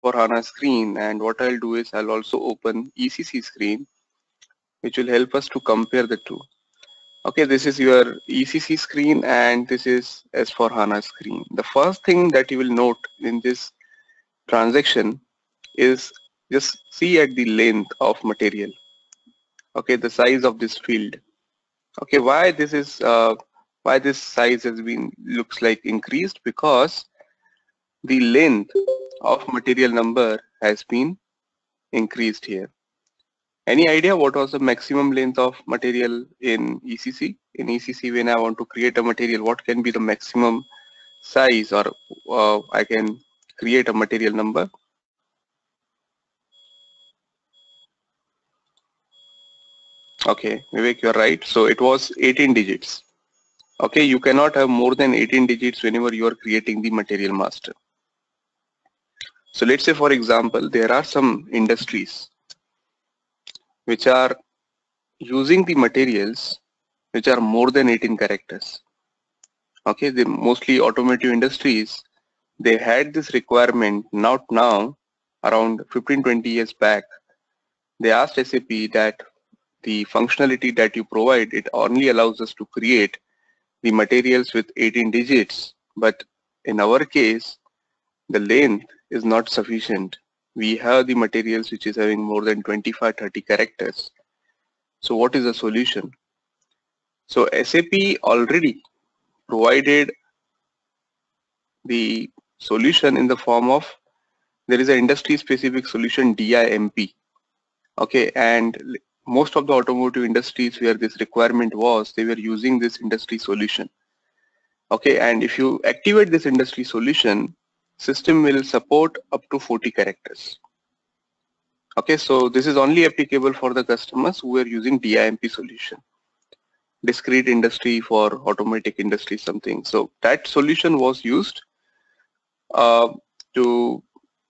S4HANA screen, and what I'll do is I'll also open ECC screen, which will help us to compare the two. Okay, this is your ECC screen and this is S4HANA screen. The first thing that you will note in this transaction is just see at the length of material. Okay, the size of this field. Okay, why this size has been looks like increased, because the length of material number has been increased here. Any idea what was the maximum length of material in ECC? In ECC, when I want to create a material, what can be the maximum size, or I can create a material number? Okay, Vivek, you're right. So it was 18 digits. Okay, you cannot have more than 18 digits whenever you are creating the material master. So let's say, for example, there are some industries which are using the materials which are more than 18 characters. Okay, the mostly automotive industries, they had this requirement not now, around 15-20 years back. They asked SAP that the functionality that you provide, it only allows us to create the materials with 18 digits, but in our case the length is not sufficient. We have the materials which is having more than 25-30 characters. So what is the solution? So SAP already provided the solution in the form of, there is an industry specific solution, DIMP. Okay, and most of the automotive industries where this requirement was, they were using this industry solution. Okay, and if you activate this industry solution, system will support up to 40 characters. Okay, so this is only applicable for the customers who are using DIMP solution, discrete industry for automatic industry something. So that solution was used to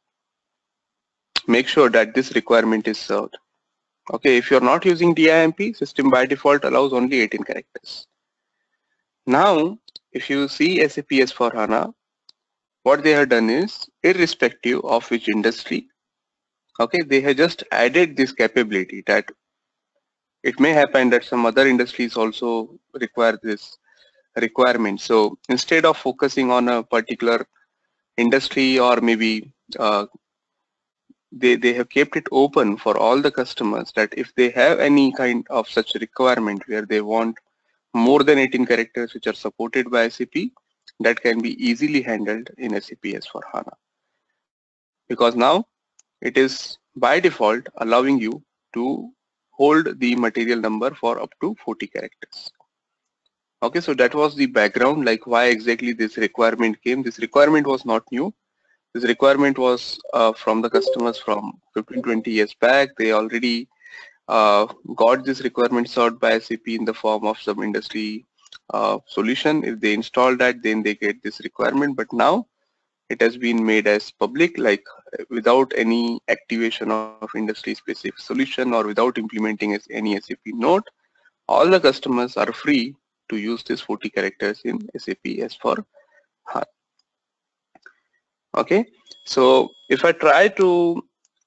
make sure that this requirement is served. Okay, if you're not using DIMP, system by default allows only 18 characters. Now, if you see SAP S4HANA, what they have done is, irrespective of which industry, okay, they have just added this capability that it may happen that some other industries also require this requirement. So instead of focusing on a particular industry, or maybe they have kept it open for all the customers, that if they have any kind of such requirement where they want more than 18 characters which are supported by SAP, that can be easily handled in SAP S4HANA. Because now it is by default allowing you to hold the material number for up to 40 characters. Okay, so that was the background, like why exactly this requirement came. This requirement was not new. This requirement was from the customers from 15-20 years back. They already got this requirement solved by SAP in the form of some industry solution. If they install that, then they get this requirement. But now it has been made as public, like without any activation of industry specific solution or without implementing any SAP node. All the customers are free to use this 40 characters in SAP S4HANA. Okay, so if I try to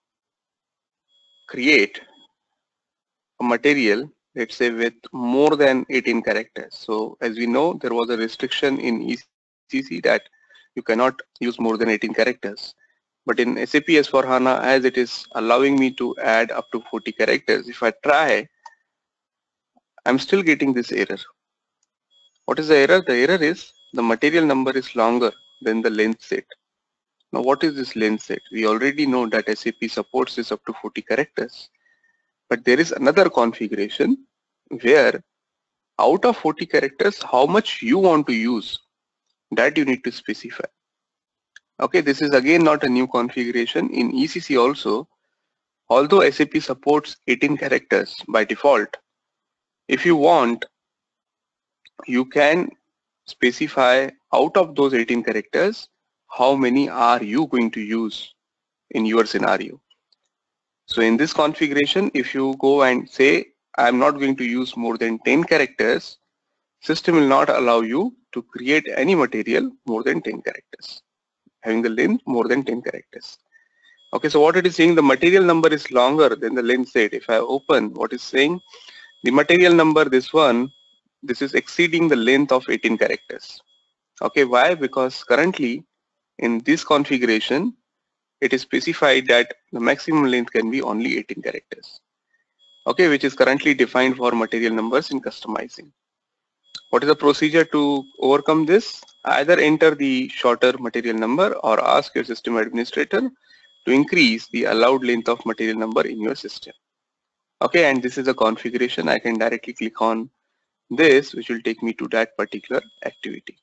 create a material, let's say with more than 18 characters. So as we know, there was a restriction in ECC that you cannot use more than 18 characters. But in SAP S4HANA, as it is allowing me to add up to 40 characters, if I try, I'm still getting this error. What is the error? The error is the material number is longer than the length set. Now what is this length set? We already know that SAP supports this up to 40 characters. But there is another configuration where out of 40 characters, how much you want to use, that you need to specify. Okay, this is again not a new configuration. In ECC also, although SAP supports 18 characters by default, if you want, you can specify out of those 18 characters, how many are you going to use in your scenario. So in this configuration, if you go and say, I'm not going to use more than 10 characters, system will not allow you to create any material more than 10 characters, having the length more than 10 characters. Okay, so what it is saying, the material number is longer than the length set. If I open, what is saying, the material number, this one, this is exceeding the length of 18 characters. Okay, why? Because currently in this configuration, it is specified that the maximum length can be only 18 characters. Okay, which is currently defined for material numbers in customizing. What is the procedure to overcome this? Either enter the shorter material number or ask your system administrator to increase the allowed length of material number in your system. Okay, and this is a configuration. I can directly click on this, which will take me to that particular activity.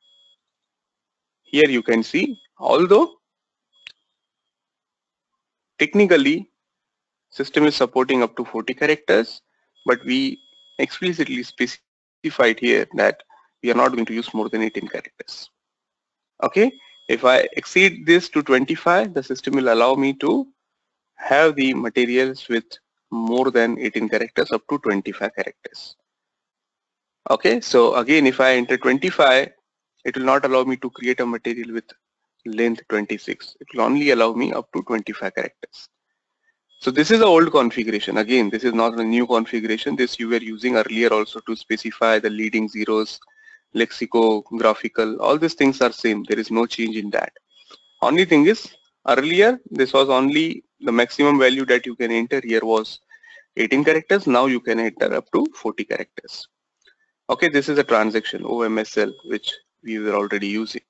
Here you can see, although technically system is supporting up to 40 characters, but we explicitly specified here that we are not going to use more than 18 characters. Okay, if I exceed this to 25, the system will allow me to have the materials with more than 18 characters up to 25 characters. Okay, so again, if I enter 25, it will not allow me to create a material with length 26. It will only allow me up to 25 characters. So this is the old configuration. Again, this is not a new configuration. This you were using earlier also to specify the leading zeros, lexicographical, all these things are same. There is no change in that. Only thing is, earlier this was only the maximum value that you can enter here was 18 characters. Now you can enter up to 40 characters. Okay, this is a transaction OMSL which we were already using.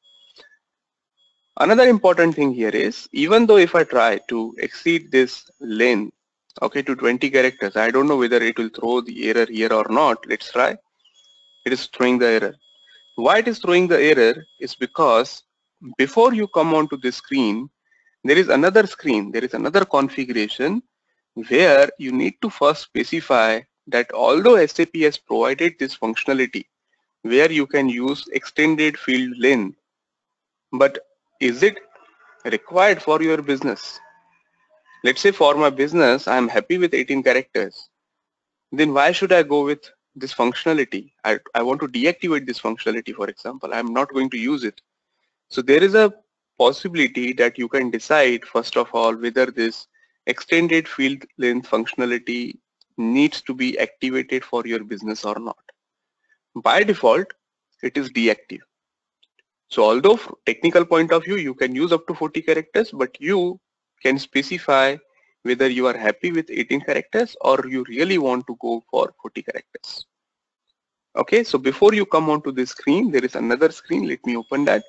Another important thing here is, even though if I try to exceed this length, okay, to 20 characters, I don't know whether it will throw the error here or not. Let's try. It is throwing the error. Why it is throwing the error is because before you come onto this screen, there is another screen, there is another configuration where you need to first specify that although SAP has provided this functionality where you can use extended field length, but is it required for your business? Let's say for my business, I'm happy with 18 characters. Then why should I go with this functionality? I want to deactivate this functionality, for example. I'm not going to use it. So there is a possibility that you can decide, first of all, whether this extended field length functionality needs to be activated for your business or not. By default, it is deactive. So although from technical point of view, you can use up to 40 characters, but you can specify whether you are happy with 18 characters or you really want to go for 40 characters. Okay, so before you come onto this screen, there is another screen. Let me open that.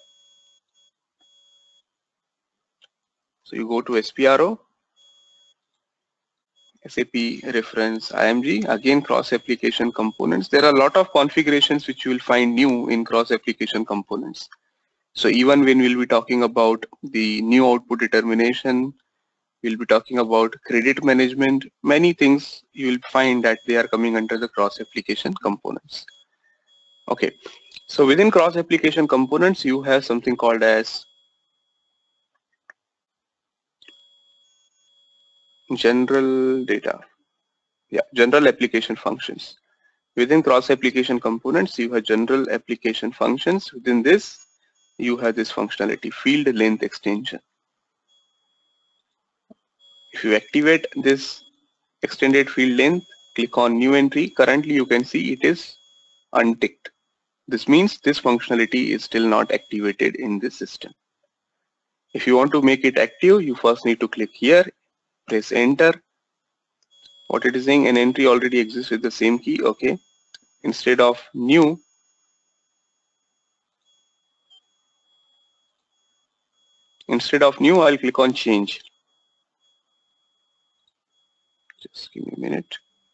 So you go to SPRO, SAP reference IMG, again cross application components. There are a lot of configurations which you will find new in cross application components. So even when we'll be talking about the new output determination, we'll be talking about credit management, many things you will find that they are coming under the cross application components. Okay, so within cross application components, you have something called as general data. Yeah, general application functions. Within cross application components, you have general application functions. Within this, you have this functionality, field length extension. If you activate this extended field length, click on new entry. Currently, you can see it is unticked. This means this functionality is still not activated in this system. If you want to make it active, you first need to click here, press enter. What it is saying, an entry already exists with the same key. Okay. Instead of new, I'll click on change. Just give me a minute.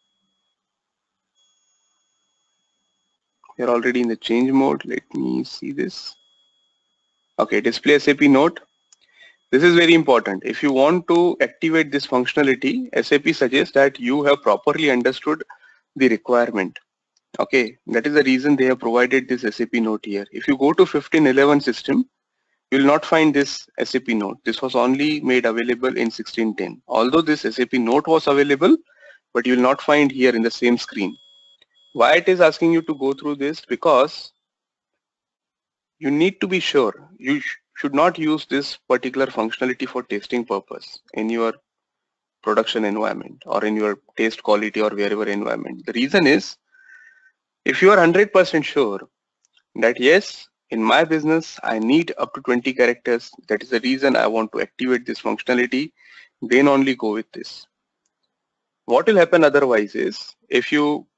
We're already in the change mode. Let me see this. Okay, display SAP note. This is very important. If you want to activate this functionality, SAP suggests that you have properly understood the requirement. Okay, that is the reason they have provided this SAP note here. If you go to 1511 system, you will not find this SAP note. This was only made available in 1610. Although this SAP note was available, but you will not find here in the same screen. Why it is asking you to go through this? Because you need to be sure. should not use this particular functionality for testing purpose in your production environment or in your test quality or wherever environment. The reason is, if you are 100% sure that yes, in my business I need up to 20 characters, that is the reason I want to activate this functionality, then only go with this. What will happen otherwise is, if you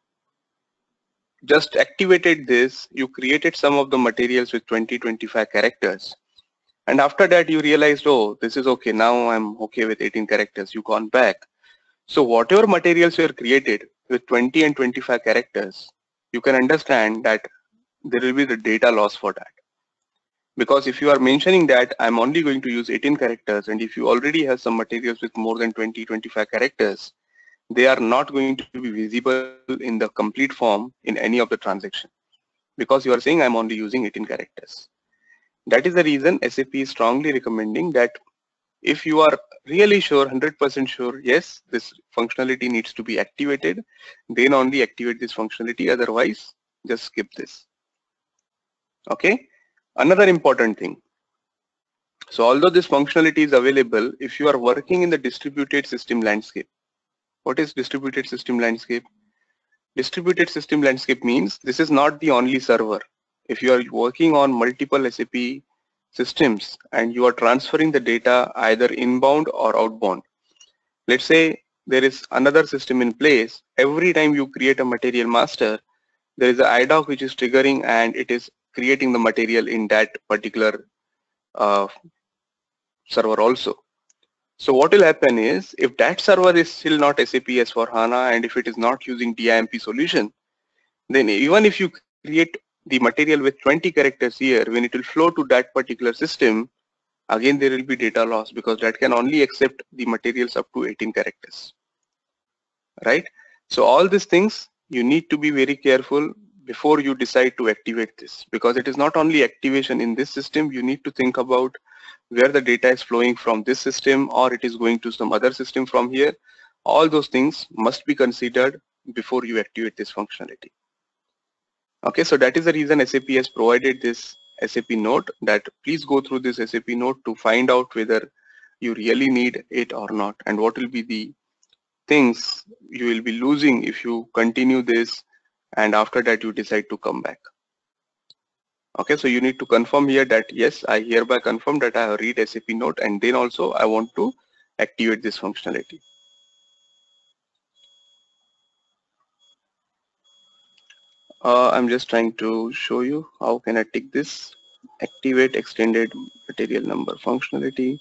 just activated this, you created some of the materials with 20-25 characters, and after that you realized, oh, this is okay, now I'm okay with 18 characters, you gone back. So whatever materials you have created with 20 and 25 characters, you can understand that there will be the data loss for that. Because if you are mentioning that I'm only going to use 18 characters, and if you already have some materials with more than 20-25 characters, they are not going to be visible in the complete form in any of the transaction, because you are saying I'm only using 18 characters. That is the reason SAP is strongly recommending that if you are really sure, 100% sure, yes, this functionality needs to be activated, then only activate this functionality, otherwise just skip this. Okay. Another important thing. So although this functionality is available, if you are working in the distributed system landscape, what is distributed system landscape? Distributed system landscape means this is not the only server. If you are working on multiple SAP systems and you are transferring the data either inbound or outbound, let's say there is another system in place, every time you create a material master, there is an IDOC which is triggering and it is creating the material in that particular uh, server also. So what will happen is, if that server is still not SAP S/4HANA and if it is not using DIMP solution, then even if you create the material with 20 characters here, when it will flow to that particular system, again there will be data loss, because that can only accept the materials up to 18 characters, right? So all these things you need to be very careful before you decide to activate this, because it is not only activation in this system, you need to think about where the data is flowing from this system or it is going to some other system from here. All those things must be considered before you activate this functionality. Okay, so that is the reason SAP has provided this SAP note, that please go through this SAP note to find out whether you really need it or not, and what will be the things you will be losing if you continue this and after that you decide to come back. Okay, so you need to confirm here that yes, I hereby confirm that I have read SAP note, and then also I want to activate this functionality. I'm just trying to show you how can I tick this. Activate extended material number functionality.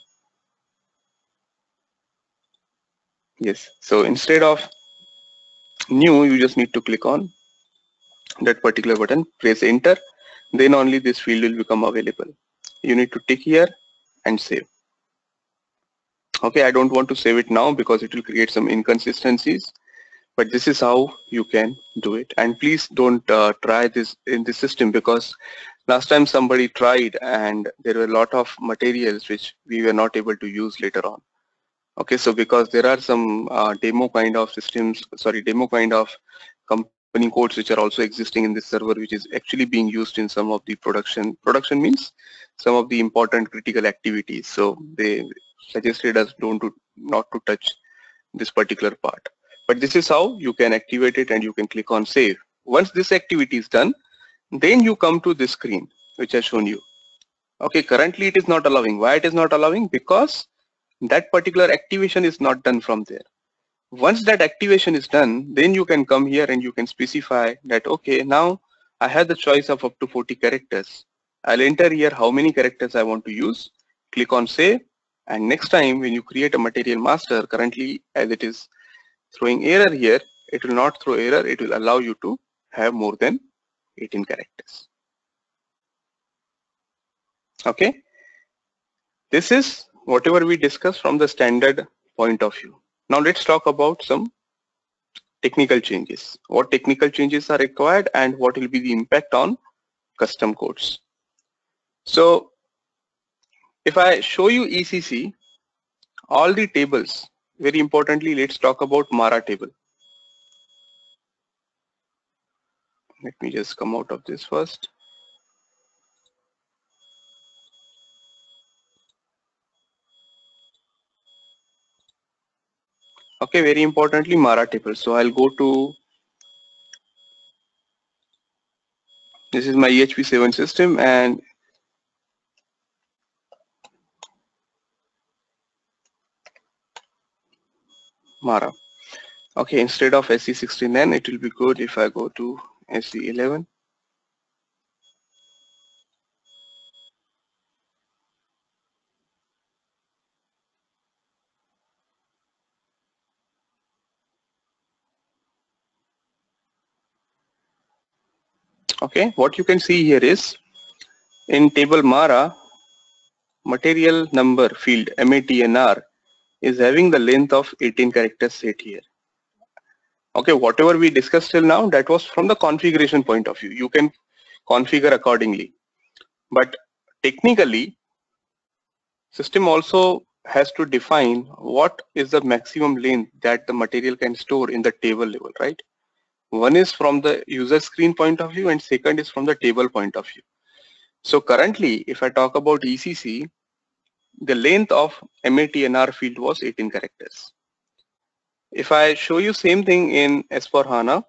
Yes, so instead of new, you just need to click on that particular button, press enter, then only this field will become available. You need to tick here and save. Okay, I don't want to save it now because it will create some inconsistencies, but this is how you can do it. And please don't try this in the system, because last time somebody tried and there were a lot of materials which we were not able to use later on. Okay, so because there are some demo kind of systems, demo kind of company codes which are also existing in this server, which is actually being used in some of the production. Production means some of the important critical activities. So they suggested us not to touch this particular part. But this is how you can activate it, and you can click on save. Once this activity is done, then you come to this screen which I shown you. Okay, currently it is not allowing. Why it is not allowing? Because that particular activation is not done from there. Once that activation is done, then you can come here and you can specify that, okay, now I have the choice of up to 40 characters. I'll enter here how many characters I want to use, click on save, and next time when you create a material master, currently as it is throwing error here, it will not throw error, it will allow you to have more than 18 characters. Okay, this is whatever we discussed from the standard point of view. Now let's talk about some technical changes. What technical changes are required and what will be the impact on custom codes. So if I show you ECC, all the tables, very importantly, let's talk about Mara table. Let me just come out of this first. Okay, very importantly, Mara table. So I'll go to, this is my EHP7 system and Mara. Okay, instead of SE69, it will be good if I go to SE11. Okay, what you can see here is in table Mara, material number field MATNR is having the length of 18 characters set here. Okay, whatever we discussed till now, that was from the configuration point of view. You can configure accordingly. But technically, system also has to define what is the maximum length that the material can store in the table level, right? One is from the user screen point of view and second is from the table point of view. So currently, if I talk about ECC, the length of MATNR field was 18 characters. If I show you same thing in S4HANA,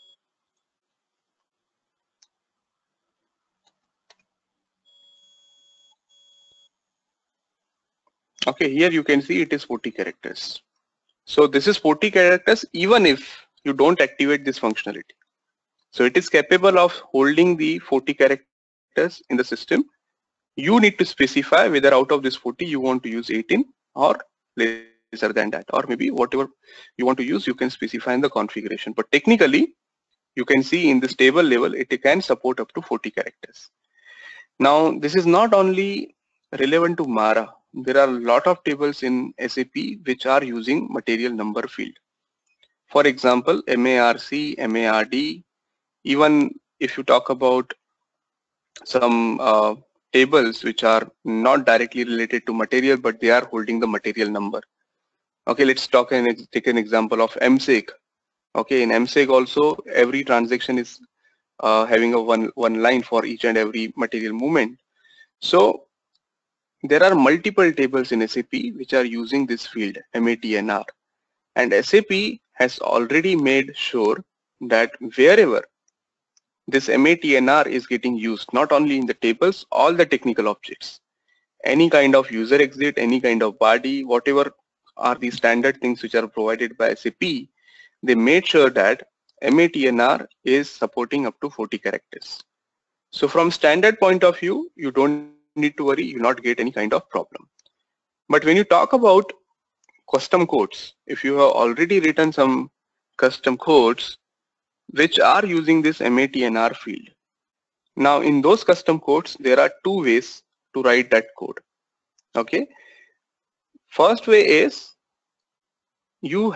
okay, here you can see it is 40 characters. So this is 40 characters even if you don't activate this functionality. So it is capable of holding the 40 characters in the system. You need to specify whether out of this 40 you want to use 18 or lesser than that, or maybe whatever you want to use you can specify in the configuration. But technically you can see in this table level it can support up to 40 characters. Now this is not only relevant to Mara. There are a lot of tables in SAP which are using material number field. For example, MARC, MARD, even if you talk about some tables which are not directly related to material, but they are holding the material number. Okay, let's take an example of MSEG. Okay, in MSEG also every transaction is having a one line for each and every material movement. So there are multiple tables in SAP which are using this field MATNR, and SAP has already made sure that wherever this MATNR is getting used, not only in the tables, all the technical objects, any kind of user exit, any kind of body, whatever are the standard things which are provided by SAP, they made sure that MATNR is supporting up to 40 characters. So from standard point of view, you don't need to worry, you not get any kind of problem. But when you talk about custom codes, if you have already written some custom codes which are using this MATNR field, now in those custom codes, there are two ways to write that code. Okay. First way is you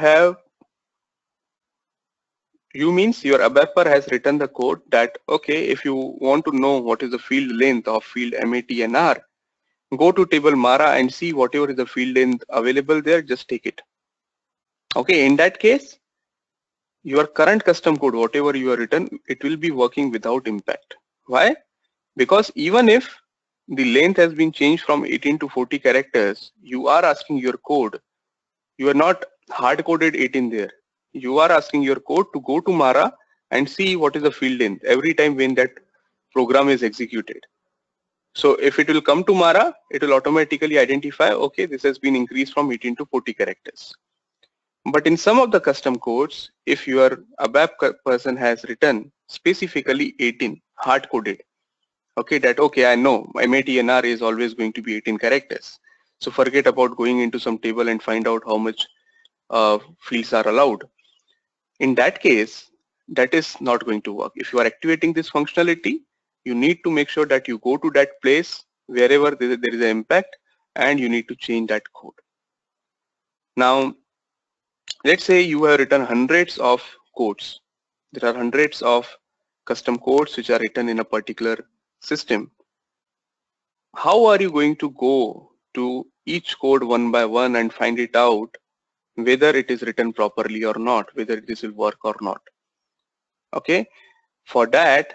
means your ABAPer has written the code that, okay, if you want to know what is the field length of field MATNR, go to table Mara and see whatever is the field length available there, just take it. Okay, in that case, your current custom code, whatever you have written, it will be working without impact. Why? Because even if the length has been changed from 18 to 40 characters, you are asking your code, you are not hard coded 18 there. You are asking your code to go to Mara and see what is the field length every time when that program is executed. So if it will come to Mara, it will automatically identify, okay, this has been increased from 18 to 40 characters. But in some of the custom codes, if your ABAP person has written specifically 18 hard coded, okay, that okay, I know my MATNR is always going to be 18 characters. So forget about going into some table and find out how much fields are allowed. In that case, that is not going to work. If you are activating this functionality, you need to make sure that you go to that place wherever there is an impact and you need to change that code. Now, let's say you have written hundreds of codes. There are hundreds of custom codes which are written in a particular system. How are you going to go to each code one by one and find it out whether it is written properly or not, whether this will work or not? Okay, for that,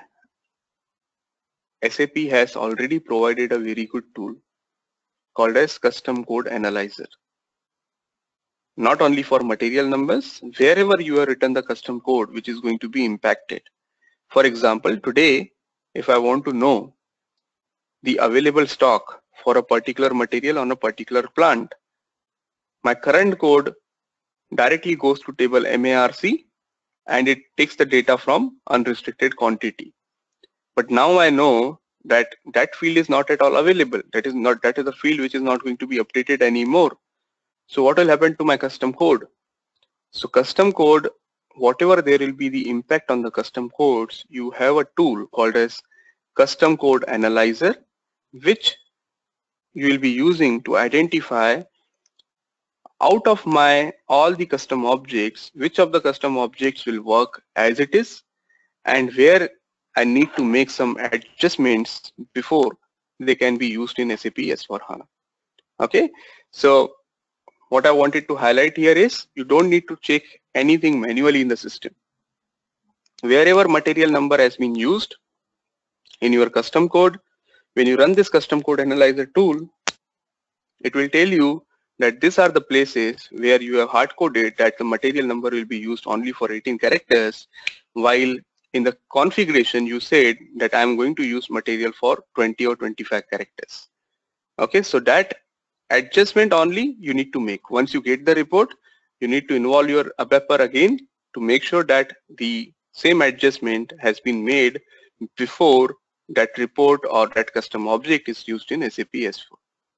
SAP has already provided a very good tool called as Custom Code Analyzer. not only for material numbers, wherever you have written the custom code which is going to be impacted. For example, today, if I want to know the available stock for a particular material on a particular plant, my current code directly goes to table MARC and it takes the data from unrestricted quantity. But now I know that that field is not at all available. That is a field which is not going to be updated anymore. So what will happen to my custom code? So custom code, whatever there will be the impact on the custom codes, you have a tool called as custom code analyzer, which you will be using to identify out of my all the custom objects, which of the custom objects will work as it is and where I need to make some adjustments before they can be used in SAP S/4HANA. Okay, so what I wanted to highlight here is you don't need to check anything manually in the system. Wherever material number has been used in your custom code, when you run this custom code analyzer tool, it will tell you that these are the places where you have hard coded that the material number will be used only for 18 characters, while in the configuration you said that I'm going to use material for 20 or 25 characters. Okay, so that adjustment only you need to make. Once you get the report, you need to involve your ABAPer again to make sure that the same adjustment has been made before that report or that custom object is used in SAP S4.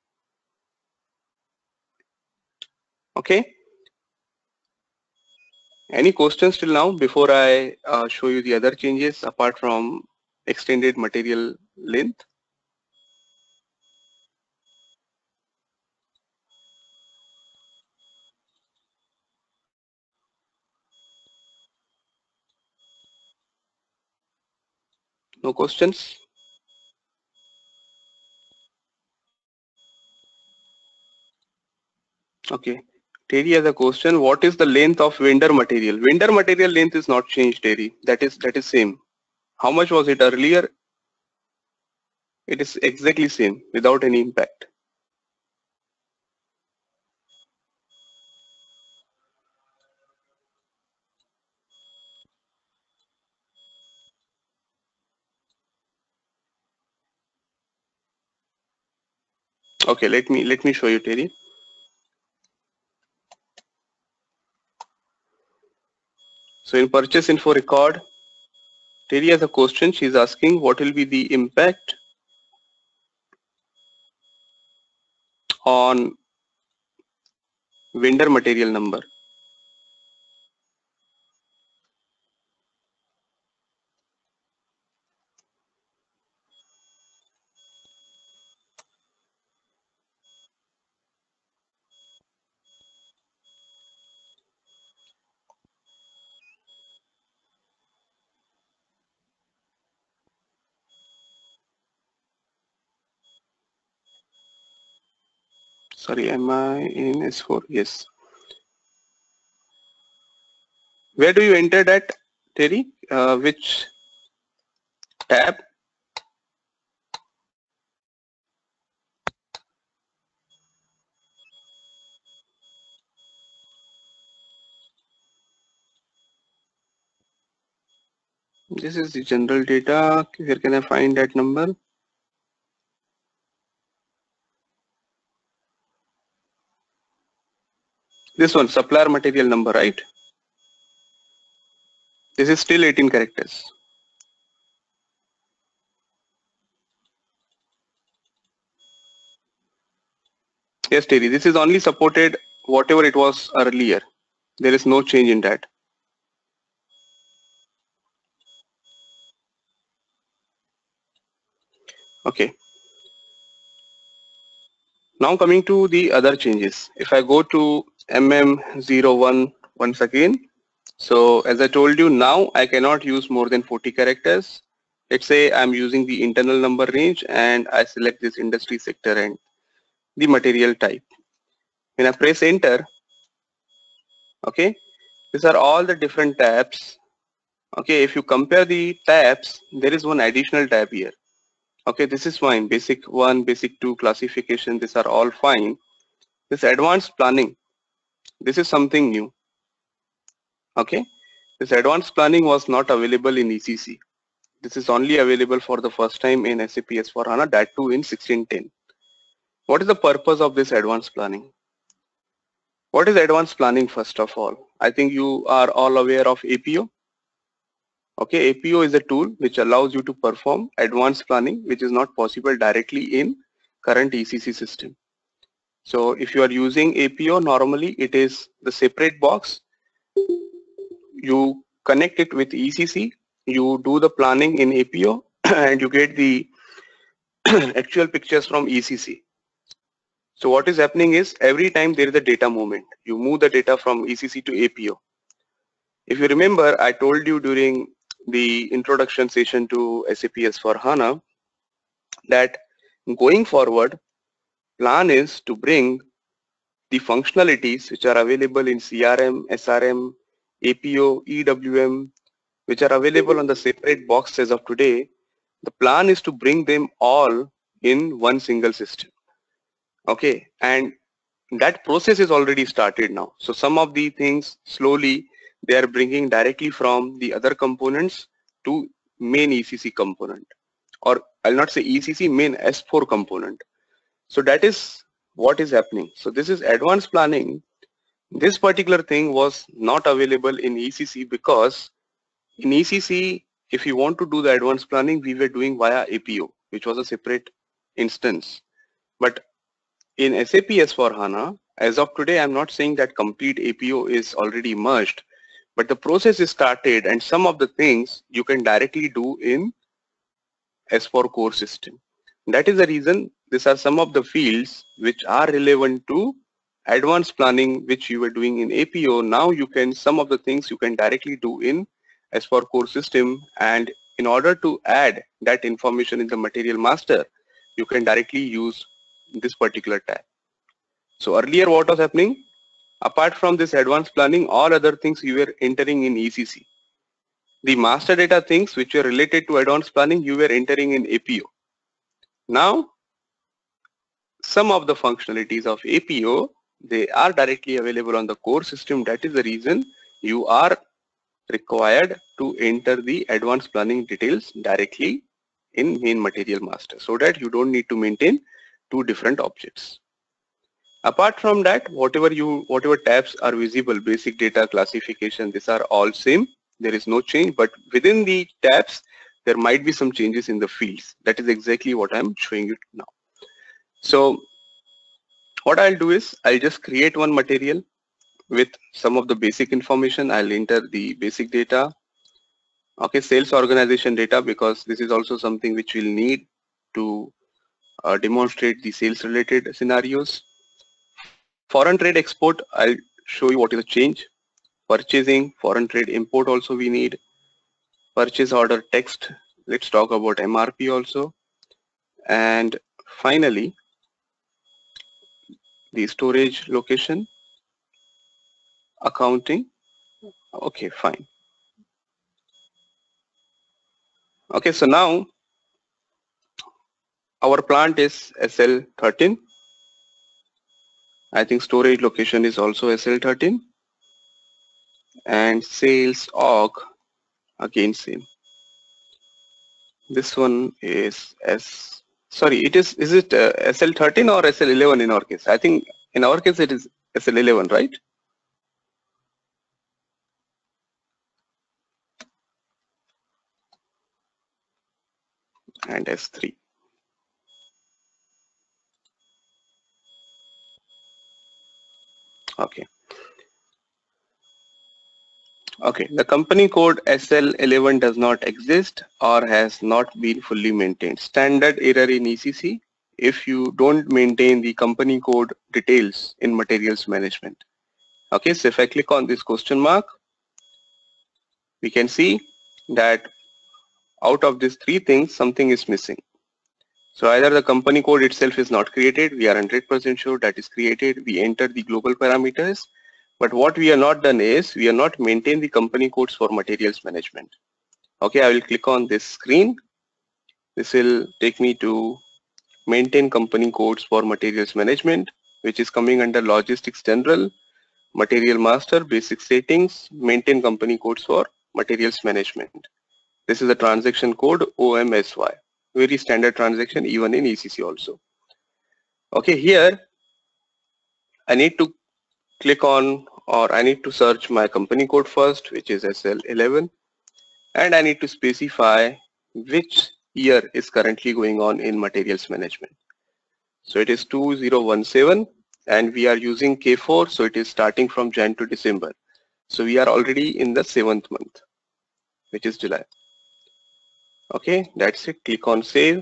Okay. Any questions till now before I show you the other changes apart from extended material length? No questions? Okay. Terry has a question. What is the length of vendor material? Vendor material length is not changed, Terry. That is same. How much was it earlier? It is exactly same without any impact. Okay, let me show you, Terry. So in purchase info record, Terry has a question. She's asking what will be the impact on vendor material number. Sorry, am I in S4? Yes. Where do you enter that, Terry? Which tab? This is the general data. Where can I find that number? This one, supplier material number, right? This is still 18 characters. Yes, Terry, this is only supported whatever it was earlier. There is no change in that. Okay. Now coming to the other changes. If I go to MM01 once again, so as I told you, now I cannot use more than 40 characters. Let's say I'm using the internal number range and I select this industry sector and the material type. When I press enter, okay, these are all the different tabs. Okay, if you compare the tabs, there is one additional tab here. Okay, this is fine. Basic 1, basic 2, classification, these are all fine. This advanced planning, This is something new. Okay, this advanced planning was not available in ECC. This is only available for the first time in SAP S/4HANA, that too in 1610. What is the purpose of this advanced planning? What is advanced planning first of all? I think you are all aware of APO. Okay, APO is a tool which allows you to perform advanced planning, which is not possible directly in current ECC system. So if you are using APO, normally it is the separate box. You connect it with ECC, you do the planning in APO and you get the actual pictures from ECC. So what is happening is every time there is a data movement, you move the data from ECC to APO. If you remember, I told you during the introduction session to SAP S/4HANA that going forward, plan is to bring the functionalities which are available in CRM, SRM, APO, EWM, which are available on the separate box as of today. The plan is to bring them all in one single system. Okay, and that process is already started now. So some of the things slowly they are bringing directly from the other components to main ECC component, or I'll not say ECC, main S4 component. So that is what is happening. So this is advanced planning. This particular thing was not available in ECC because in ECC, if you want to do the advanced planning, we were doing via APO, which was a separate instance. But in SAP S/4HANA, as of today, I'm not saying that complete APO is already merged, but the process is started and some of the things you can directly do in S4 core system. That is the reason these are some of the fields which are relevant to advanced planning which you were doing in APO. Now you can, some of the things you can directly do in S4 core system, and in order to add that information in the material master, you can directly use this particular tab. So earlier what was happening? Apart from this advanced planning, all other things you were entering in ECC. The master data things which were related to advanced planning, you were entering in APO. Now, some of the functionalities of APO, they are directly available on the core system. That is the reason you are required to enter the advanced planning details directly in main material master, so that you don't need to maintain two different objects. Apart from that, whatever tabs are visible, basic data, classification, these are all same. There is no change, but within the tabs, there might be some changes in the fields. That is exactly what I'm showing you now. So what I'll do is I'll just create one material with some of the basic information. I'll enter the basic data. Okay, sales organization data, because this is also something which we'll need to demonstrate the sales related scenarios. Foreign trade export, I'll show you what is the change. Purchasing, foreign trade import also we need. Purchase order text, let's talk about MRP also. And finally, the storage location, accounting. Okay, fine. Okay, so now our plant is SL13. I think storage location is also SL13. And sales org, again same. This one is it SL13 or SL11 in our case? I think in our case it is SL11, right? And S3. Okay. Okay, the company code SL11 does not exist or has not been fully maintained. Standard error in ECC if you don't maintain the company code details in materials management. Okay, so if I click on this question mark, we can see that out of these three things, something is missing. So either the company code itself is not created, we are 100% sure that is created, we enter the global parameters, but what we have not done is we have not maintained the company codes for materials management. Okay, I will click on this screen. This will take me to maintain company codes for materials management, which is coming under logistics general. material master, basic settings, maintain company codes for materials management. This is a transaction code OMSY, very standard transaction even in ECC also. Okay, here I need to click on, or I need to search my company code first, which is SL11, and I need to specify which year is currently going on in materials management. So it is 2017 and we are using K4, so it is starting from Jan to December. So we are already in the 7th month, which is July. Okay, that's it. Click on save.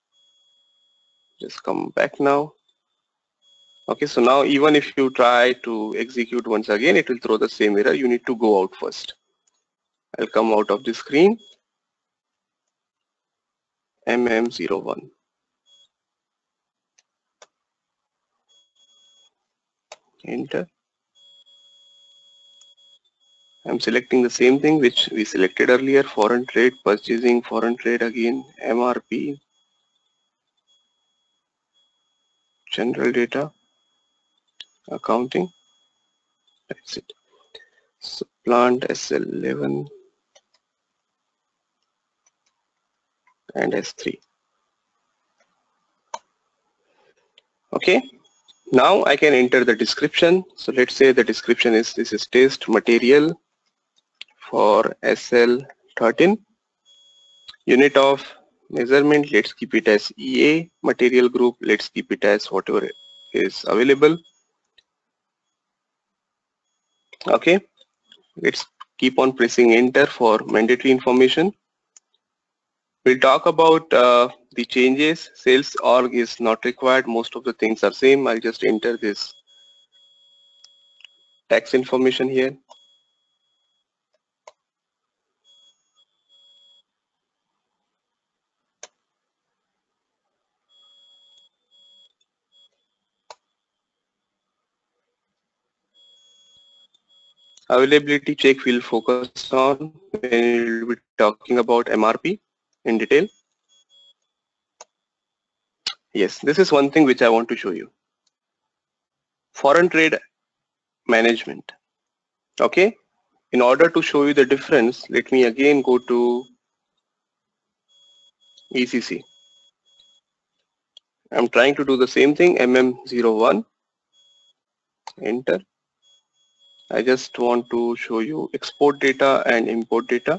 Just come back now. Okay, so now even if you try to execute once again, it will throw the same error. You need to go out first. I'll come out of the screen. MM01. Enter. I'm selecting the same thing which we selected earlier, foreign trade, purchasing, foreign trade again, MRP, general data, accounting, that's it. So plant SL11 and S3. Okay, now I can enter the description. So let's say the description is, this is test material for SL13. Unit of measurement, let's keep it as EA. Material group, let's keep it as whatever is available. Okay, let's keep on pressing enter for mandatory information. We'll talk about the changes. Sales org is not required. Most of the things are same. I'll just enter this tax information here. Availability check we'll focus on when we'll be talking about MRP in detail. Yes, this is one thing which I want to show you. Foreign trade management. Okay, in order to show you the difference, let me again go to ECC. I'm trying to do the same thing, MM01, enter. I just want to show you export data and import data.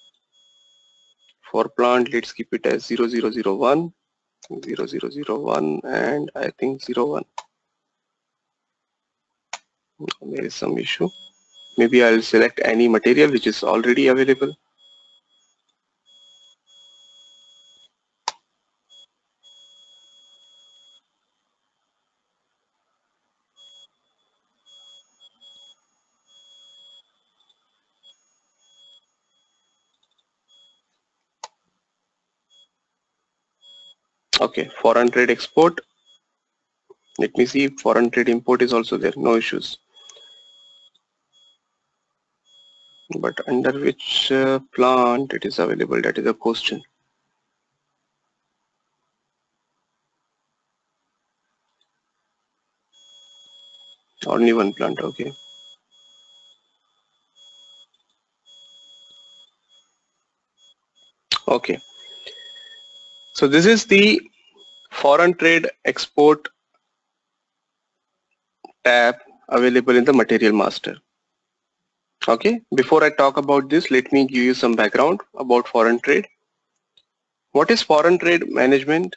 For plant, let's keep it as 0001, 0001, and I think 01. There is some issue. Maybe I'll select any material which is already available. Okay, foreign trade export. Let me see if foreign trade import is also there. No issues. But under which plant it is available, that is a question. Only one plant, okay. Okay. So this is the foreign trade export tab available in the material master. Okay, before I talk about this, let me give you some background about foreign trade. What is foreign trade management?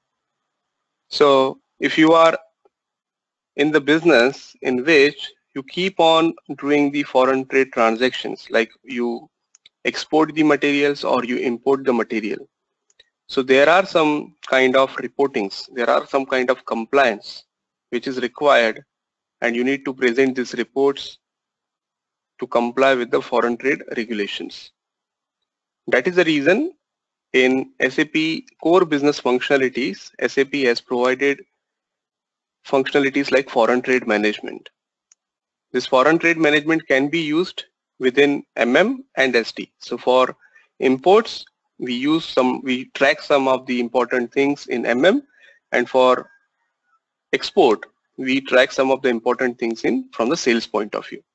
So if you are in the business in which you keep on doing the foreign trade transactions, like you export the materials or you import the material. So there are some kind of reportings, there are some kind of compliance which is required, and you need to present these reports to comply with the foreign trade regulations. That is the reason in SAP core business functionalities, SAP has provided functionalities like foreign trade management. This foreign trade management can be used within MM and SD. So for imports, we track some of the important things in MM, and for export, we track some of the important things from the sales point of view.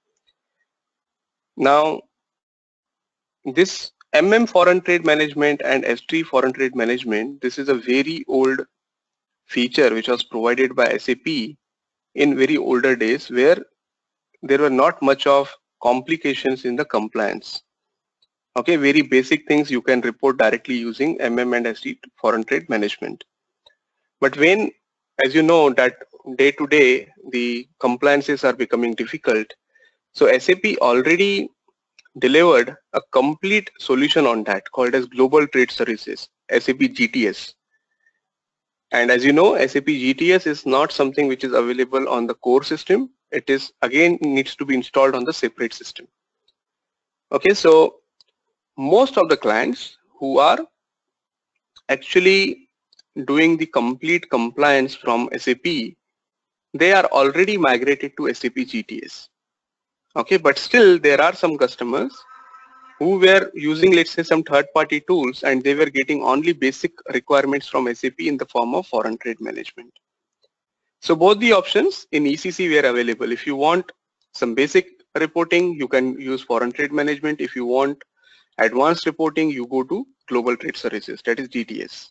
Now, this foreign trade management and S3 foreign trade management, this is a very old feature which was provided by SAP in very older days, where there were not much of complications in the compliance. Okay, very basic things you can report directly using and S3 foreign trade management. But when, as you know, that day to day the compliances are becoming difficult, so SAP already delivered a complete solution on that called as Global Trade Services, SAP GTS. And as you know, SAP GTS is not something which is available on the core system. It is again needs to be installed on the separate system. Okay, so most of the clients who are actually doing the complete compliance from SAP, they are already migrated to SAP GTS. Okay, but still there are some customers who were using, let's say, some third-party tools, and they were getting only basic requirements from SAP in the form of foreign trade management. So both the options in ECC were available. If you want some basic reporting, you can use foreign trade management. If you want advanced reporting, you go to Global Trade Services, that is GTS.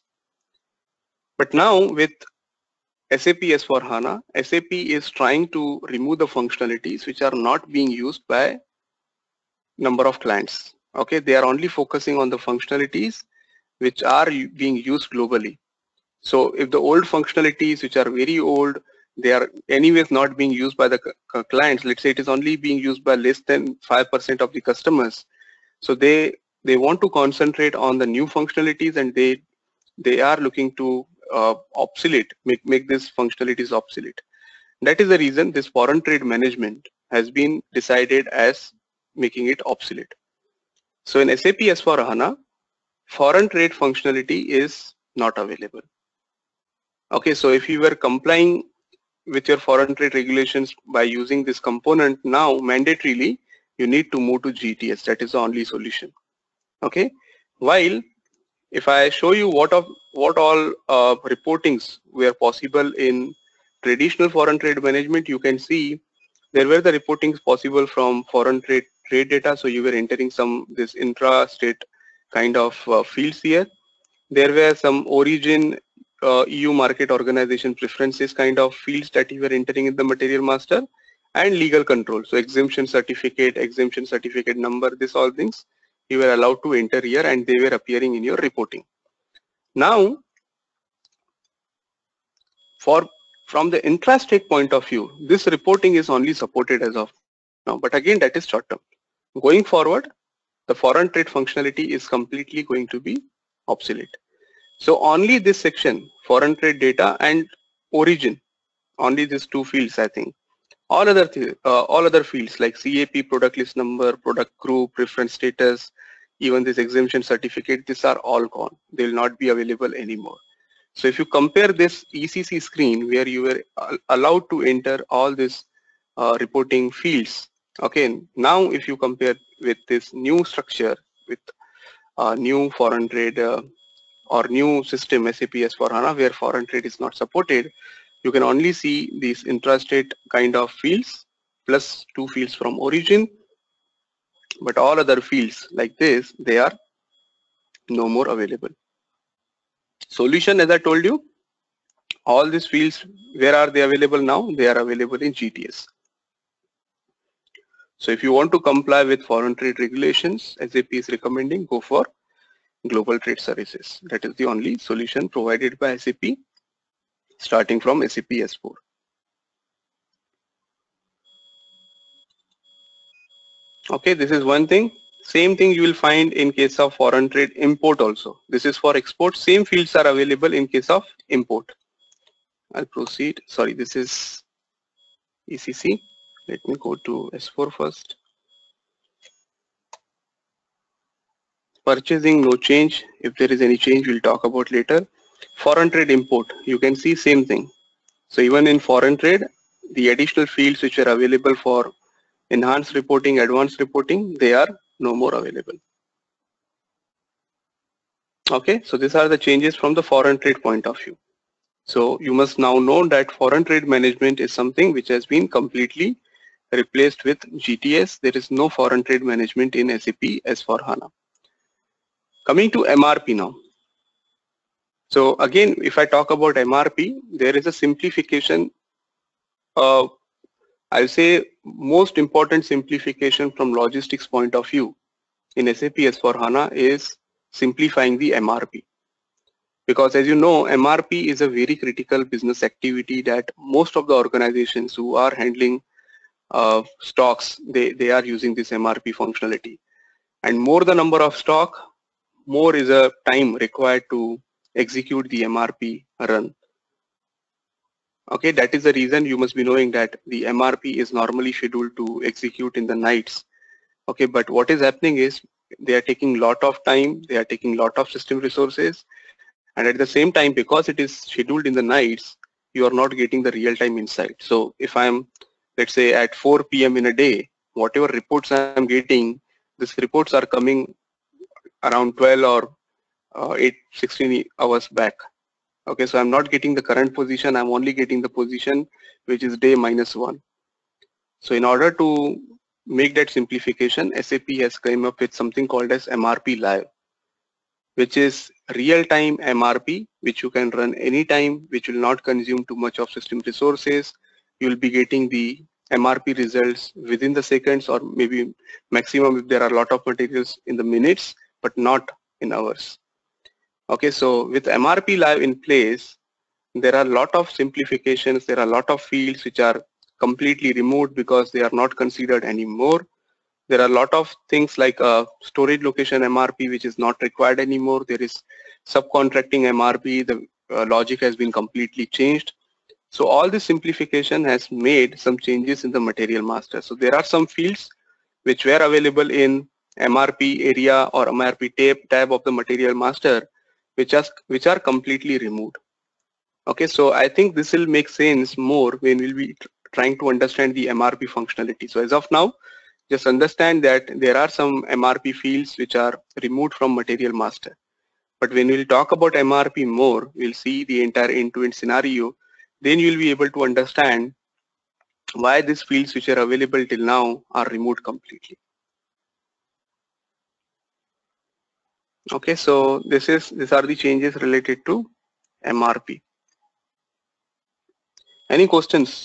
But now with SAP S/4HANA, SAP is trying to remove the functionalities which are not being used by number of clients. Okay, they are only focusing on the functionalities which are being used globally. So if the old functionalities which are very old, they are anyways not being used by the clients, let's say it is only being used by less than 5% of the customers. So they want to concentrate on the new functionalities, and they are looking to obsolete, make these functionalities obsolete. That is the reason this foreign trade management has been decided as making it obsolete. So in SAP S/4HANA, foreign trade functionality is not available. Okay, so if you were complying with your foreign trade regulations by using this component, now mandatorily you need to move to GTS. That is the only solution. Okay, while if I show you what all reportings were possible in traditional foreign trade management, you can see there were the reportings possible from foreign trade data. So you were entering this intra-state kind of fields here. There were some origin, EU market organization preferences kind of fields that you were entering in the material master, and legal control. So exemption certificate number, this all things you were allowed to enter here, and they were appearing in your reporting. Now, from the intrastate point of view, this reporting is only supported as of now, but again that is short term. Going forward, the foreign trade functionality is completely going to be obsolete. So only this section, foreign trade data and origin, only these two fields, I think. All other fields like CAP, product list number, product group, preference status, even this exemption certificate, these are all gone. They will not be available anymore. So if you compare this ECC screen where you were allowed to enter all these reporting fields, okay, now if you compare with this new structure with new foreign trade or new system SAP S/4HANA where foreign trade is not supported, you can only see these intrastate kind of fields plus two fields from origin, but all other fields like this, they are no more available. Solution, as I told you, all these fields, where are they available now? They are available in GTS. So if you want to comply with foreign trade regulations, SAP is recommending go for Global Trade Services. That is the only solution provided by SAP starting from SAP S4. Okay, this is one thing. Same thing you will find in case of foreign trade import also. This is for export. Same fields are available in case of import. I'll proceed. Sorry, this is ECC. Let me go to S4 first. Purchasing, no change. If there is any change, we'll talk about later. Foreign trade import, you can see same thing. So even in foreign trade, the additional fields which are available for enhanced reporting, advanced reporting, they are no more available. Okay, so these are the changes from the foreign trade point of view. So you must now know that foreign trade management is something which has been completely replaced with GTS. There is no foreign trade management in SAP S/4HANA. Coming to MRP now. So again, if I talk about MRP, there is a simplification. I'll say most important simplification from logistics point of view in SAP S/4HANA is simplifying the MRP. Because as you know, MRP is a very critical business activity that most of the organizations who are handling stocks, they are using this MRP functionality. And more the number of stock, more is a time required to execute the MRP run. Okay, that is the reason you must be knowing that the MRP is normally scheduled to execute in the nights. Okay, but what is happening is they are taking lot of time, they are taking lot of system resources, and at the same time, because it is scheduled in the nights, you are not getting the real-time insight. So if I'm, let's say at 4 p.m. in a day, whatever reports I'm getting, these reports are coming around 12 or 16 hours back. Okay, so I'm not getting the current position, I'm only getting the position which is day -1. So in order to make that simplification, SAP has come up with something called as MRP Live, which is real-time MRP, which you can run anytime, which will not consume too much of system resources. You will be getting the MRP results within the seconds, or maybe maximum if there are a lot of materials in the minutes, but not in hours. Okay, so with MRP Live in place, there are a lot of simplifications, there are a lot of fields which are completely removed because they are not considered anymore. There are a lot of things like storage location MRP which is not required anymore. There is subcontracting MRP, the logic has been completely changed. So all this simplification has made some changes in the material master. So there are some fields which were available in MRP area or MRP tab of the material master which are completely removed. Okay, so I think this will make sense more when we'll be trying to understand the MRP functionality. So as of now, just understand that there are some MRP fields which are removed from material master. But when we'll talk about MRP more, we'll see the entire end-to-end scenario. Then you'll be able to understand why these fields which are available till now are removed completely. Okay, so these are the changes related to MRP. Any questions?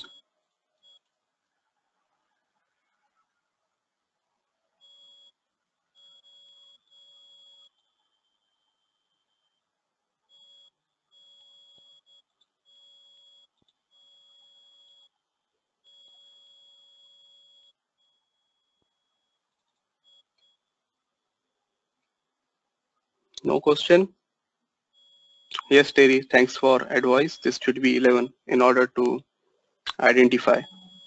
No question? Yes, Terry, thanks for advice. This should be 11 in order to identify.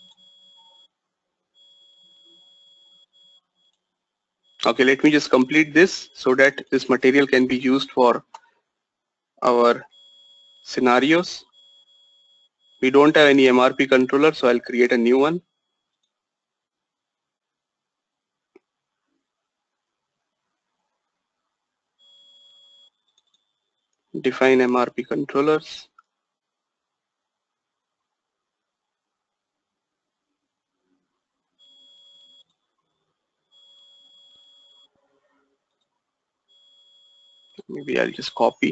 Okay, let me just complete this so that this material can be used for our scenarios. We don't have any MRP controller, so I'll create a new one. Define MRP controllers. Maybe I'll just copy.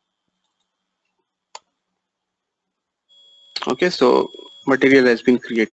Okay, so material has been created.